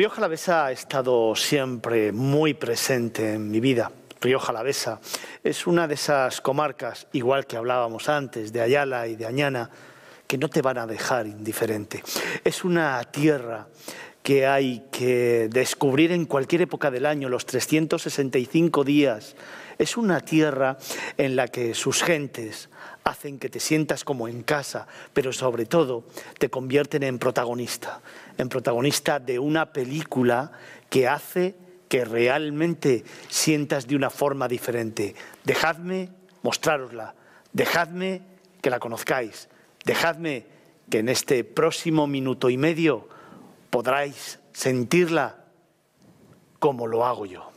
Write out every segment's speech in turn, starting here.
Rioja Alavesa ha estado siempre muy presente en mi vida. Rioja Alavesa es una de esas comarcas, igual que hablábamos antes, de Ayala y de Añana, que no te van a dejar indiferente. Es una tierra que hay que descubrir en cualquier época del año, los 365 días. Es una tierra en la que sus gentes hacen que te sientas como en casa, pero sobre todo te convierten en protagonista de una película que hace que realmente sientas de una forma diferente. Dejadme mostrárosla, dejadme que la conozcáis, dejadme que en este próximo minuto y medio podráis sentirla como lo hago yo.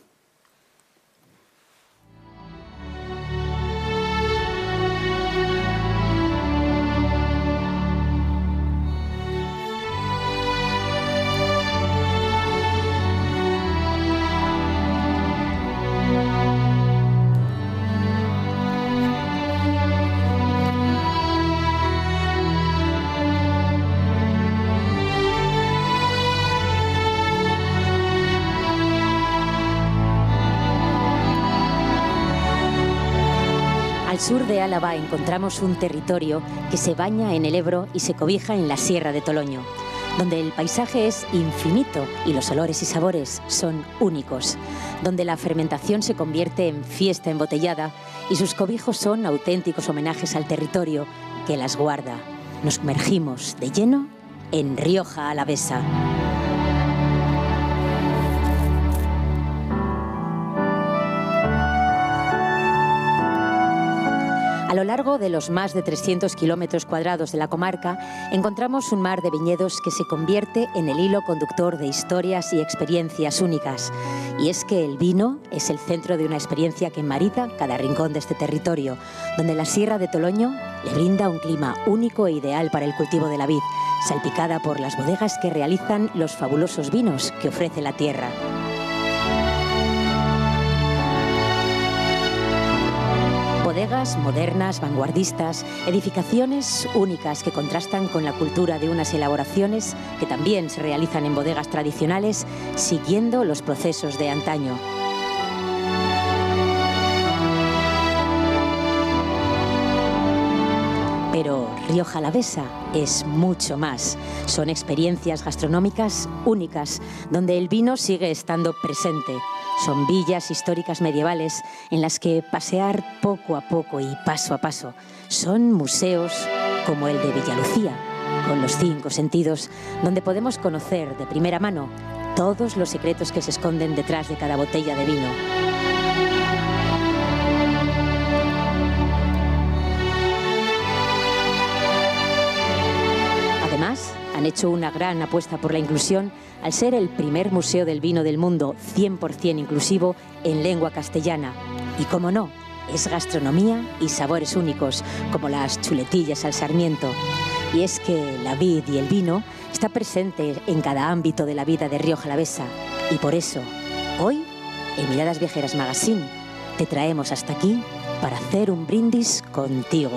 Al sur de Álava encontramos un territorio que se baña en el Ebro y se cobija en la Sierra de Toloño, donde el paisaje es infinito y los olores y sabores son únicos, donde la fermentación se convierte en fiesta embotellada y sus cobijos son auténticos homenajes al territorio que las guarda. Nos sumergimos de lleno en Rioja Alavesa. A lo largo de los más de 300 kilómetros cuadrados de la comarca, encontramos un mar de viñedos que se convierte en el hilo conductor de historias y experiencias únicas. Y es que el vino es el centro de una experiencia que marida cada rincón de este territorio, donde la Sierra de Toloño le brinda un clima único e ideal para el cultivo de la vid, salpicada por las bodegas que realizan los fabulosos vinos que ofrece la tierra. Bodegas modernas, vanguardistas, edificaciones únicas que contrastan con la cultura de unas elaboraciones que también se realizan en bodegas tradicionales, siguiendo los procesos de antaño. Pero Rioja Alavesa es mucho más. Son experiencias gastronómicas únicas, donde el vino sigue estando presente. Son villas históricas medievales en las que pasear poco a poco y paso a paso. Son museos como el de Villalucía, con los 5 sentidos, donde podemos conocer de primera mano todos los secretos que se esconden detrás de cada botella de vino. Además, han hecho una gran apuesta por la inclusión al ser el primer museo del vino del mundo 100% inclusivo en lengua castellana. Y cómo no, es gastronomía y sabores únicos, como las chuletillas al sarmiento. Y es que la vid y el vino está presente en cada ámbito de la vida de Rioja Alavesa. Y por eso, hoy, en Miradas Viajeras Magazine, te traemos hasta aquí para hacer un brindis contigo.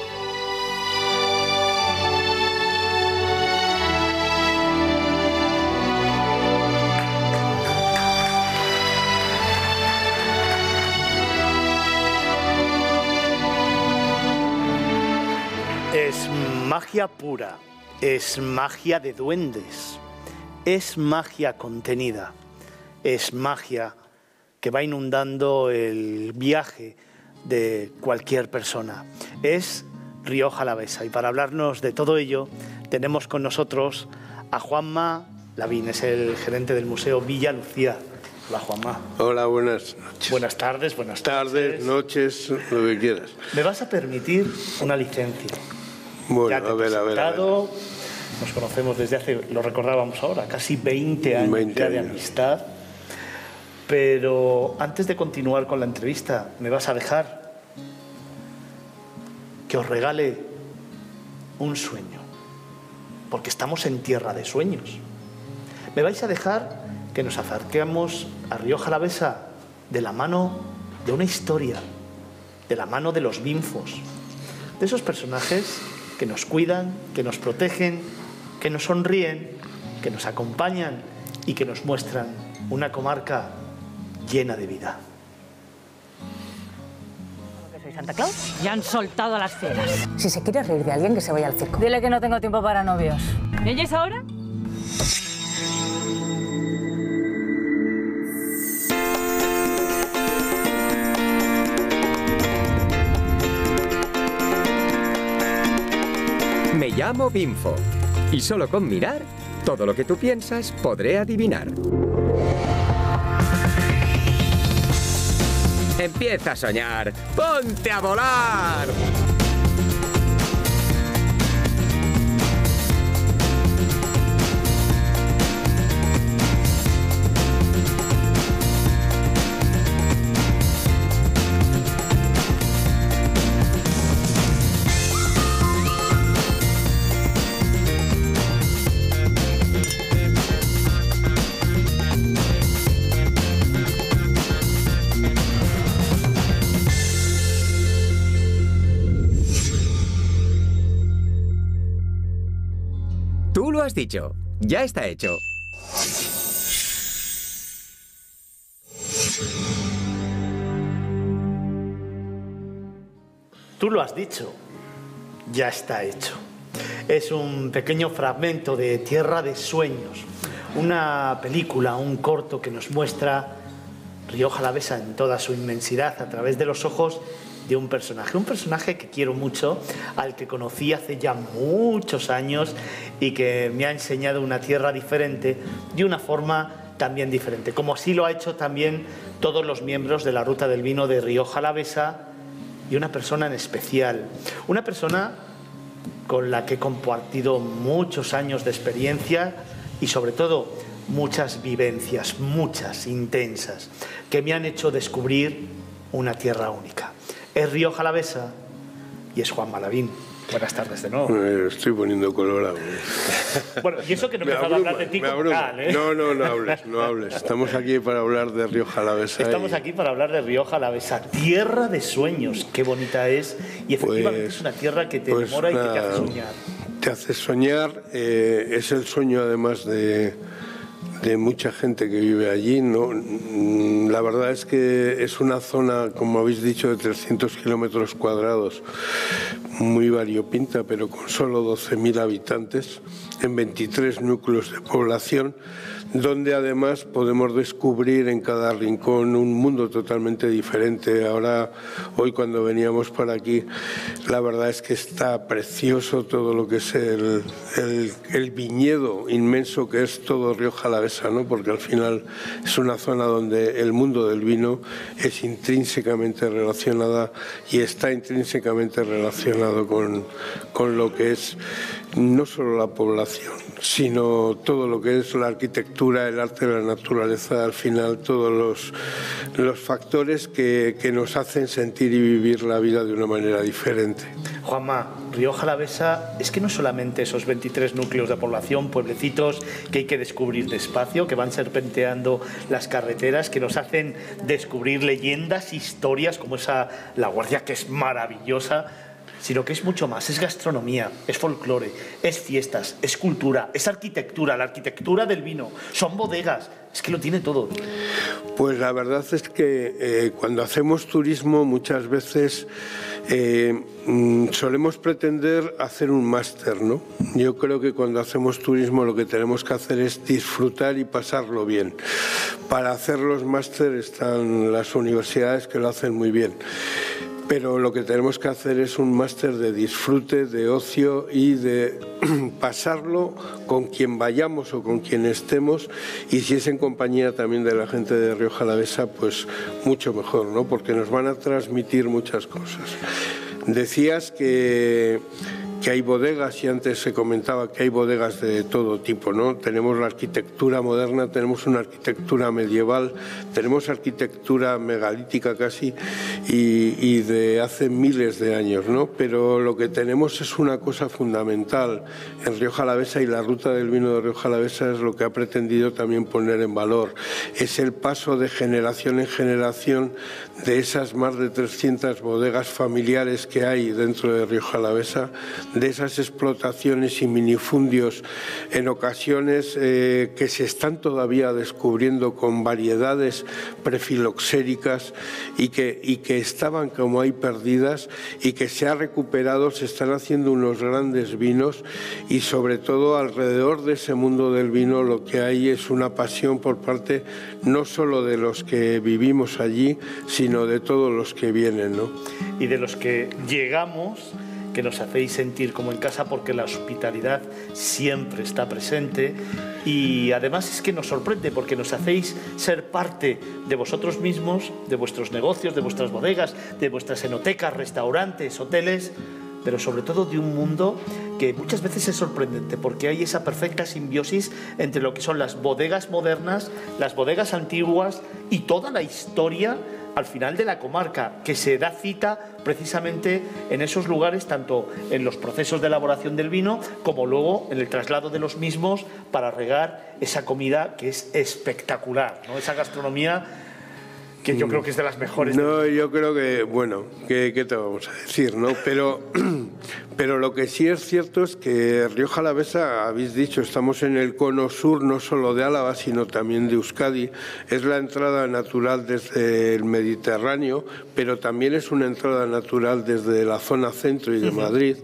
Es magia pura, es magia de duendes, es magia contenida, es magia que va inundando el viaje de cualquier persona. Es Rioja Alavesa y para hablarnos de todo ello tenemos con nosotros a Juanma Lavín, es el gerente del Museo Villalucía. Hola, Juanma. Hola, buenas noches. Buenas tardes, noches, lo que quieras. ¿Me vas a permitir una licencia? Bueno, a ver. Nos conocemos desde hace, lo recordábamos ahora, casi 20 años de amistad. Pero antes de continuar con la entrevista, ¿me vas a dejar que os regale un sueño? Porque estamos en tierra de sueños. ¿Me vais a dejar que nos acerquemos a Rioja Alavesa de la mano de una historia, de la mano de los binfos, de esos personajes que nos cuidan, que nos protegen, que nos sonríen, que nos acompañan y que nos muestran una comarca llena de vida. ¿Soy Santa Claus? Ya han soltado a las fieras. Si se quiere reír de alguien, que se vaya al circo. Dile que no tengo tiempo para novios. ¿Me oyes ahora? Me llamo Binfo y solo con mirar, todo lo que tú piensas podré adivinar. Empieza a soñar, ¡ponte a volar! Tú lo has dicho, ya está hecho. Tú lo has dicho, ya está hecho. Es un pequeño fragmento de Tierra de Sueños, una película, un corto que nos muestra Rioja Alavesa en toda su inmensidad a través de los ojos de un personaje que quiero mucho, al que conocí hace ya muchos años y que me ha enseñado una tierra diferente de una forma también diferente, como así lo ha hecho también todos los miembros de la Ruta del Vino de Rioja Alavesa, y una persona en especial, una persona con la que he compartido muchos años de experiencia y sobre todo muchas vivencias, muchas, intensas, que me han hecho descubrir una tierra única. Es Rioja Alavesa y es Juanma Lavín. Buenas tardes de nuevo. Me estoy poniendo colorado. Bueno, y eso que no he empezado a hablar de ti como tal, ¿eh? No hables. Estamos aquí para hablar de Rioja Alavesa. Estamos aquí para hablar de Rioja Alavesa, tierra de sueños. Qué bonita es. Y efectivamente es una tierra que te enamora y que te hace soñar. Te hace soñar. Es el sueño además de mucha gente que vive allí, ¿no? La verdad es que es una zona, como habéis dicho, de 300 kilómetros cuadrados, muy variopinta, pero con solo 12.000 habitantes, en 23 núcleos de población, donde además podemos descubrir en cada rincón un mundo totalmente diferente. Ahora, hoy cuando veníamos por aquí, la verdad es que está precioso todo lo que es el viñedo inmenso que es todo Rioja Alavesa, ¿no? Porque al final es una zona donde el mundo del vino es intrínsecamente relacionada y está intrínsecamente relacionado con lo que es no solo la población, sino todo lo que es la arquitectura, el arte, la naturaleza, al final todos los factores que nos hacen sentir y vivir la vida de una manera diferente. Juanma, Rioja Alavesa es que no solamente esos 23 núcleos de población, pueblecitos que hay que descubrir despacio, que van serpenteando las carreteras, que nos hacen descubrir leyendas, historias como esa La Guardia, que es maravillosa, sino que es mucho más, es gastronomía, es folclore, es fiestas, es cultura, es arquitectura, la arquitectura del vino, son bodegas, es que lo tiene todo. Pues la verdad es que cuando hacemos turismo muchas veces solemos pretender hacer un máster, ¿no? Yo creo que cuando hacemos turismo lo que tenemos que hacer es disfrutar y pasarlo bien. Para hacer los máster están las universidades que lo hacen muy bien. Pero lo que tenemos que hacer es un máster de disfrute, de ocio y de pasarlo con quien vayamos o con quien estemos, y si es en compañía también de la gente de Rioja Alavesa, pues mucho mejor, ¿no? Porque nos van a transmitir muchas cosas. Decías que hay bodegas, y antes se comentaba que hay bodegas de todo tipo, ¿no? Tenemos la arquitectura moderna, tenemos una arquitectura medieval, tenemos arquitectura megalítica casi y de hace miles de años, ¿no? Pero lo que tenemos es una cosa fundamental en Rioja Alavesa, y la Ruta del Vino de Rioja Alavesa es lo que ha pretendido también poner en valor. Es el paso de generación en generación de esas más de 300 bodegas familiares que hay dentro de Rioja Alavesa, de esas explotaciones y minifundios en ocasiones que se están todavía descubriendo con variedades prefiloxéricas y que estaban como ahí perdidas y que se ha recuperado, se están haciendo unos grandes vinos y sobre todo alrededor de ese mundo del vino lo que hay es una pasión por parte no solo de los que vivimos allí, sino de todos los que vienen, ¿no? Y de los que llegamos, que nos hacéis sentir como en casa porque la hospitalidad siempre está presente y además es que nos sorprende porque nos hacéis ser parte de vosotros mismos, de vuestros negocios, de vuestras bodegas, de vuestras enotecas, restaurantes, hoteles, pero sobre todo de un mundo que muchas veces es sorprendente porque hay esa perfecta simbiosis entre lo que son las bodegas modernas, las bodegas antiguas y toda la historia al final de la comarca, que se da cita precisamente en esos lugares, tanto en los procesos de elaboración del vino, como luego en el traslado de los mismos para regar esa comida que es espectacular, ¿no? Esa gastronomía que yo creo que es de las mejores. No, yo creo que, bueno, ¿qué te vamos a decir, no? Pero lo que sí es cierto es que Rioja Alavesa, habéis dicho, estamos en el cono sur, no solo de Álava, sino también de Euskadi. Es la entrada natural desde el Mediterráneo, pero también es una entrada natural desde la zona centro y de Madrid,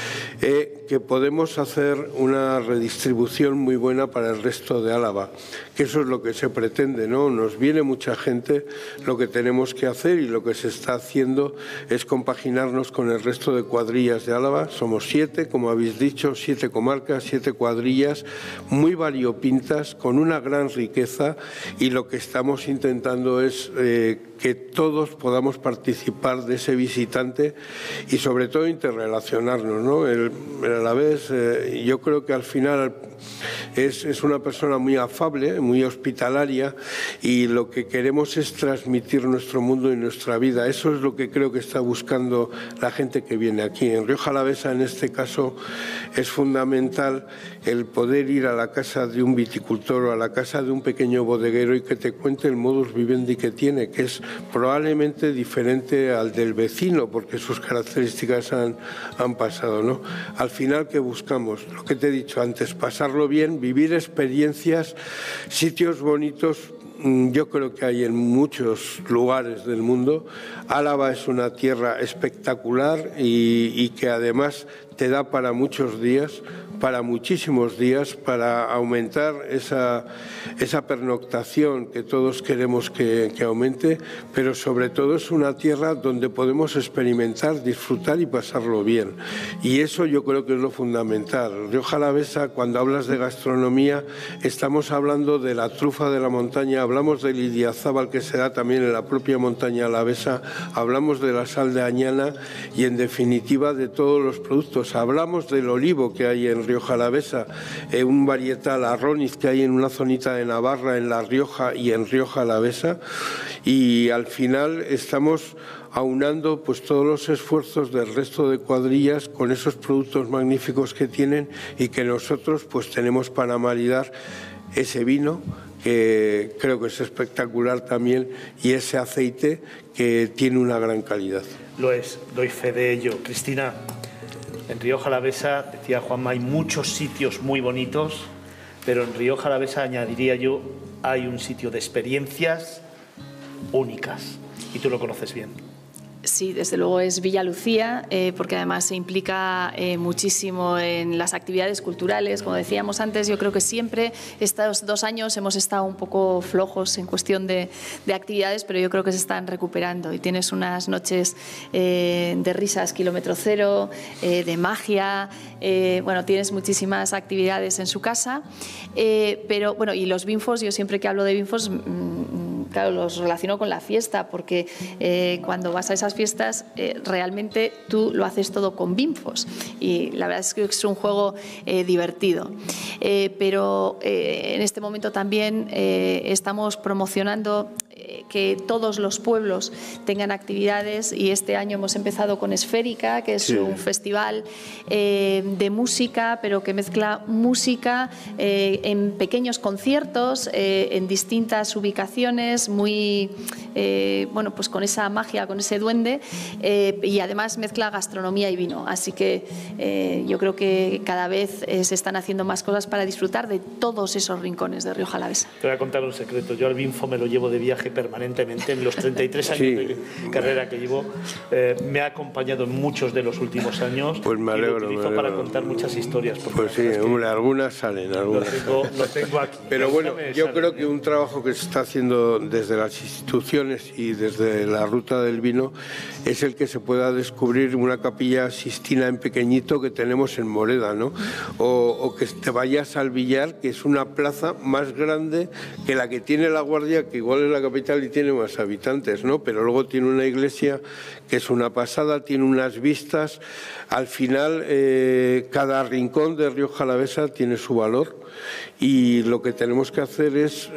que podemos hacer una redistribución muy buena para el resto de Álava, que eso es lo que se pretende, ¿no? Nos viene mucha gente, lo que tenemos que hacer y lo que se está haciendo es compaginarnos con el resto de cuadrillas de Álava. Somos 7, como habéis dicho, 7 comarcas, 7 cuadrillas muy variopintas, con una gran riqueza y lo que estamos intentando es que todos podamos participar de ese visitante y sobre todo interrelacionarnos, ¿no? El alavés, yo creo que al final es una persona muy afable, muy hospitalaria y lo que queremos es transmitir nuestro mundo y nuestra vida. Eso es lo que creo que está buscando la gente que viene aquí. En Rioja Alavesa, en este caso, es fundamental el poder ir a la casa de un viticultor o a la casa de un pequeño bodeguero y que te cuente el modus vivendi que tiene, que es probablemente diferente al del vecino porque sus características han pasado, ¿no? Al final, ¿qué buscamos? Lo que te he dicho antes, pasarlo bien, vivir experiencias, sitios bonitos. Yo creo que hay en muchos lugares del mundo. Álava es una tierra espectacular y que además te da para muchos días, para muchísimos días, para aumentar esa pernoctación que todos queremos que aumente, pero sobre todo es una tierra donde podemos experimentar, disfrutar y pasarlo bien. Y eso yo creo que es lo fundamental. Rioja Alavesa, cuando hablas de gastronomía, estamos hablando de la trufa de la montaña, hablamos del idiazábal que se da también en la propia montaña alavesa, hablamos de la sal de Añana y en definitiva de todos los productos. Hablamos del olivo que hay en Rioja Alavesa, un varietal arroniz que hay en una zonita de Navarra, en La Rioja y en Rioja Alavesa, y al final estamos aunando pues todos los esfuerzos del resto de cuadrillas con esos productos magníficos que tienen y que nosotros pues tenemos para maridar ese vino que creo que es espectacular también y ese aceite que tiene una gran calidad. Lo es, doy fe de ello. Cristina, en Rioja Alavesa, decía Juanma, hay muchos sitios muy bonitos, pero en Rioja Alavesa, añadiría yo, hay un sitio de experiencias únicas y tú lo conoces bien. Sí, desde luego es Villa Lucía, porque además se implica muchísimo en las actividades culturales. Como decíamos antes, yo creo que siempre estos 2 años hemos estado un poco flojos en cuestión de actividades, pero yo creo que se están recuperando y tienes unas noches de risas kilómetro cero, de magia, bueno, tienes muchísimas actividades en su casa, pero bueno, y los binfos, yo siempre que hablo de binfos, claro, los relaciono con la fiesta, porque cuando vas a esas fiestas realmente tú lo haces todo con binfos y la verdad es que es un juego divertido. Pero en este momento también estamos promocionando que todos los pueblos tengan actividades, y este año hemos empezado con Esférica, que es un festival de música, pero que mezcla música en pequeños conciertos, en distintas ubicaciones, muy, bueno, pues con esa magia, con ese duende, y además mezcla gastronomía y vino. Así que yo creo que cada vez se están haciendo más cosas para disfrutar de todos esos rincones de Rioja Alavesa. Te voy a contar un secreto. Yo al Binfo me lo llevo de viaje permanentemente. En los 33 años de carrera que llevo, me ha acompañado en muchos de los últimos años. Pues me alegro, y lo utilizo para contar muchas historias. Pues sí, hombre, algunas salen, algunas. Lo tengo aquí. Pero bueno, yo creo que un trabajo que se está haciendo desde las instituciones y desde la Ruta del Vino es el que se pueda descubrir una capilla sistina en pequeñito que tenemos en Moreda, ¿no? O que te vayas al Villar, que es una plaza más grande que la que tiene La Guardia, que igual es la capital y tiene más habitantes, ¿no? Pero luego tiene una iglesia que es una pasada, tiene unas vistas. Al final, cada rincón de Rioja Alavesa tiene su valor, y lo que tenemos que hacer es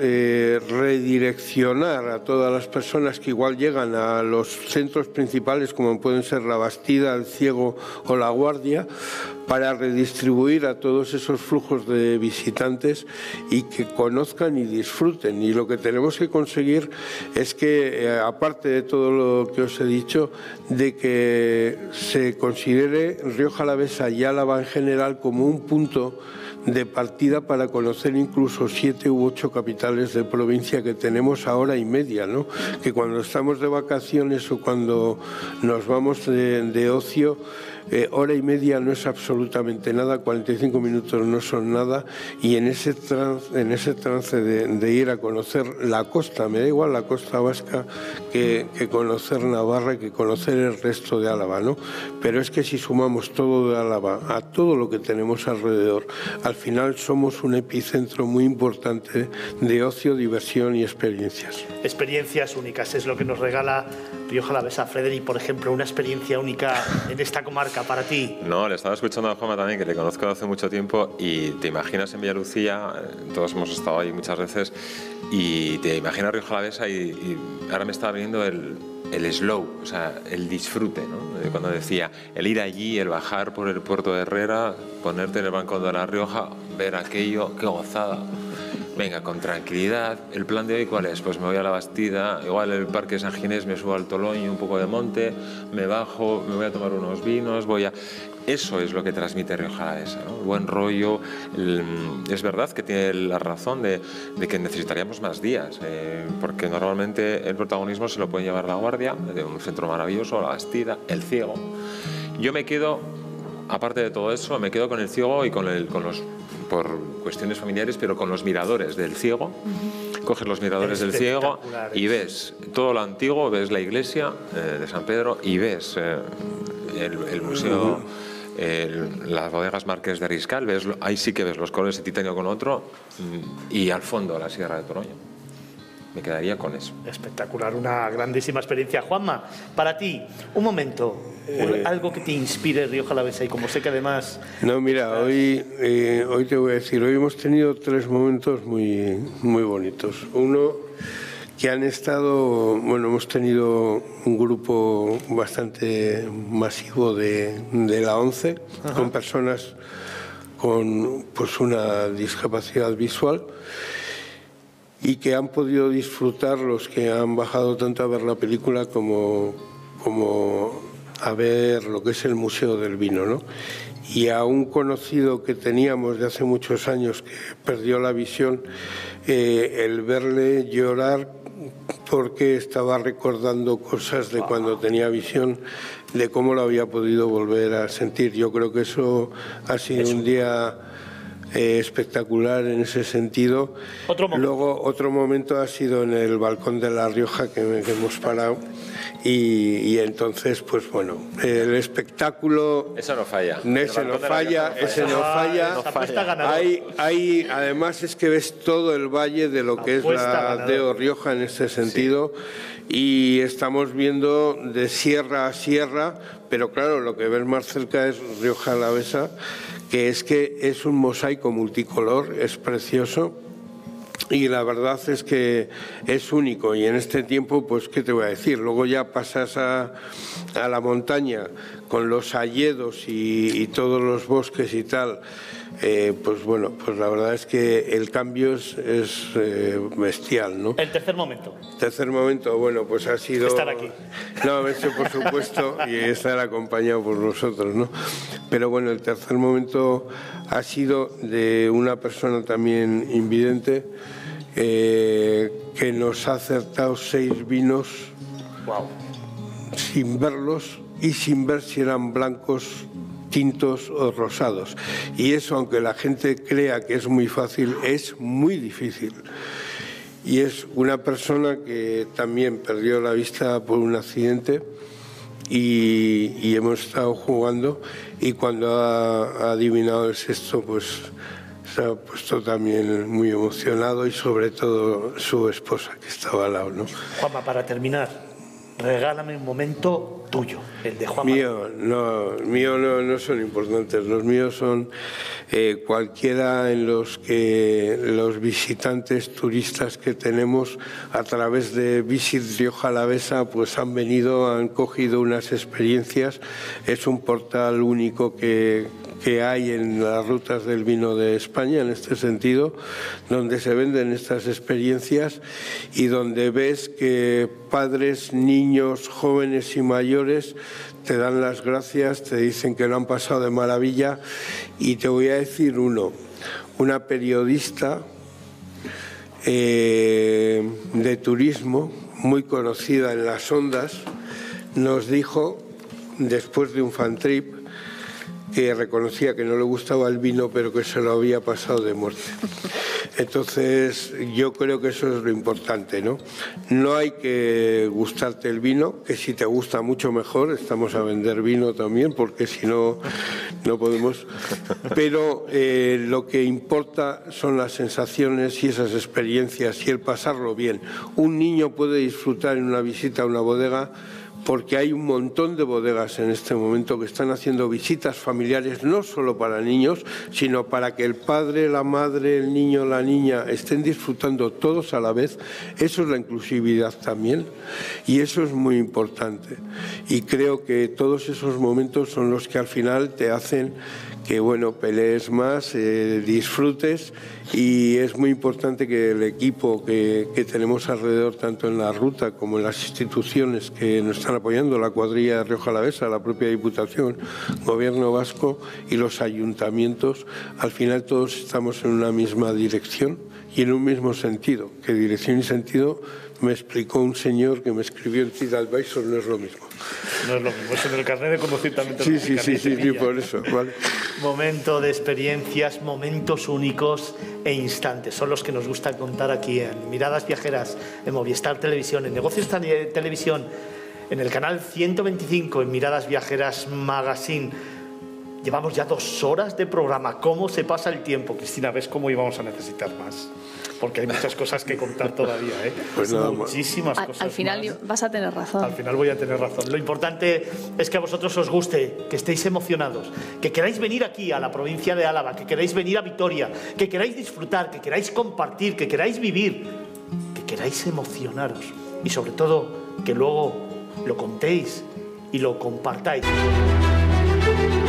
redireccionar a todas las personas que igual llegan a los centros principales, como pueden ser La Bastida, El Ciego o La Guardia, para redistribuir a todos esos flujos de visitantes y que conozcan y disfruten. Y lo que tenemos que conseguir es que, aparte de todo lo que os he dicho, de que se considere Rioja Alavesa y Álava en general como un punto de partida para conocer incluso 7 u 8 capitales de provincia que tenemos a hora y media, ¿no? Que cuando estamos de vacaciones o cuando nos vamos de ocio, hora y media no es absolutamente nada, 45 minutos no son nada, y en ese trance de ir a conocer la costa, me da igual la costa vasca que conocer Navarra, que conocer el resto de Álava, ¿no? Pero es que si sumamos todo de Álava a todo lo que tenemos alrededor, al final somos un epicentro muy importante de ocio, diversión y experiencias. Experiencias únicas es lo que nos regala Rioja Alavesa. Frederic, por ejemplo, una experiencia única en esta comarca para ti. No, le estaba escuchando a Juanma también, que le conozco hace mucho tiempo, y te imaginas en Villalucía, todos hemos estado ahí muchas veces, y te imaginas Rioja Alavesa y ahora me está viendo el slow, o sea, el disfrute, ¿no? Cuando decía el ir allí, el bajar por el puerto de Herrera, ponerte en el banco de La Rioja, ver aquello, qué gozada. Venga, con tranquilidad. ¿El plan de hoy cuál es? Pues me voy a La Bastida, igual el Parque San Ginés, me subo al Toloño, un poco de monte, me bajo, me voy a tomar unos vinos, Eso es lo que transmite Rioja Alavesa, ¿no? Buen rollo. Es verdad que tiene la razón de que necesitaríamos más días, porque normalmente el protagonismo se lo puede llevar La Guardia, de un centro maravilloso, La Bastida, El Ciego. Yo me quedo, aparte de todo eso, me quedo con El Ciego y con los, por cuestiones familiares, pero con los miradores del Ciego. Coges los miradores del Ciego y ves todo lo antiguo, ves la iglesia de San Pedro y ves el museo, las bodegas Marqués de Riscal, ahí sí que ves los colores de titanio con otro, y al fondo la Sierra de Toroño. Me quedaría con eso. Espectacular, una grandísima experiencia. Juanma, para ti, un momento, algo que te inspire Rioja Alavesa, y como sé que además... No, mira, hoy te voy a decir, hoy hemos tenido 3 momentos muy, muy bonitos. Uno, que han estado, bueno, hemos tenido un grupo bastante masivo de la ONCE, con personas con pues una discapacidad visual, y que han podido disfrutar los que han bajado tanto a ver la película como a ver lo que es el Museo del Vino, ¿no? Y a un conocido que teníamos de hace muchos años que perdió la visión, el verle llorar porque estaba recordando cosas de cuando tenía visión, de cómo lo había podido volver a sentir. Yo creo que eso ha sido un día espectacular en ese sentido. Luego otro momento ha sido en el balcón de La Rioja que hemos parado, y entonces pues bueno, el espectáculo, eso no falla, ese no falla. Hay además es que ves todo el valle de lo que es la Deo Rioja en ese sentido, y estamos viendo de sierra a sierra, pero claro, lo que ves más cerca es Rioja Alavesa, que es un mosaico multicolor, es precioso. y la verdad es que es único. Y en este tiempo, pues, ¿qué te voy a decir? Luego ya pasas a la montaña con los hayedos y todos los bosques y tal. Pues bueno, pues la verdad es que el cambio es bestial, ¿no? El tercer momento. Tercer momento, bueno, pues ha sido... Estar aquí. No, eso por supuesto, y estar acompañado por nosotros, ¿no? Pero bueno, el tercer momento ha sido de una persona también invidente que nos ha acertado 6 vinos sin verlos y sin ver si eran blancos, tintos o rosados. Y eso, aunque la gente crea que es muy fácil, es muy difícil. Y es una persona que también perdió la vista por un accidente y hemos estado jugando, y cuando ha adivinado el sexto, pues se ha puesto también muy emocionado, y sobre todo su esposa, que estaba al lado, ¿no? Juanma, para terminar, regálame un momento tuyo, el de Juanma. Mío no son importantes. Los míos son cualquiera en los que los visitantes turistas que tenemos a través de Visit Rioja Alavesa pues han venido, han cogido unas experiencias. Es un portal único que hay en las rutas del vino de España, en este sentido, donde se venden estas experiencias y donde ves que padres, niños, jóvenes y mayores te dan las gracias, te dicen que lo han pasado de maravilla. Y te voy a decir una periodista de turismo muy conocida en las ondas nos dijo, después de un fan trip, que reconocía que no le gustaba el vino, pero que se lo había pasado de muerte. Entonces, yo creo que eso es lo importante, ¿no? No hay que gustarte el vino, que si te gusta mucho mejor, estamos a vender vino también, porque si no, no podemos. Pero lo que importa son las sensaciones y esas experiencias y el pasarlo bien. Un niño puede disfrutar en una visita a una bodega, porque hay un montón de bodegas en este momento que están haciendo visitas familiares, no solo para niños, sino para que el padre, la madre, el niño, la niña estén disfrutando todos a la vez. Eso es la inclusividad también, y eso es muy importante. Y creo que todos esos momentos son los que al final te hacen que, bueno, pelees más, disfrutes, y es muy importante que el equipo que tenemos alrededor, tanto en la ruta como en las instituciones que nos están apoyando, la cuadrilla de Rioja Alavesa, la propia Diputación, Gobierno vasco y los ayuntamientos, al final todos estamos en una misma dirección y en un mismo sentido, que dirección y sentido me explicó un señor que me escribió en TripAdvisor, no es lo mismo. No es lo mismo, eso en el carnet de conducir Sí, por eso, vale. Momento de experiencias, momentos únicos e instantes. Son los que nos gusta contar aquí en Miradas Viajeras, en Movistar Televisión, en Negocios Televisión, en el canal 125, en Miradas Viajeras Magazine. Llevamos ya 2 horas de programa. ¿Cómo se pasa el tiempo? Cristina, ¿ves cómo íbamos a necesitar más? Porque hay muchas cosas que contar todavía, ¿eh? Pues muchísimas cosas. Al final más. Vas a tener razón. Al final voy a tener razón. Lo importante es que a vosotros os guste, que estéis emocionados, que queráis venir aquí a la provincia de Álava, que queráis venir a Vitoria, que queráis disfrutar, que queráis compartir, que queráis vivir, que queráis emocionaros y sobre todo que luego lo contéis y lo compartáis.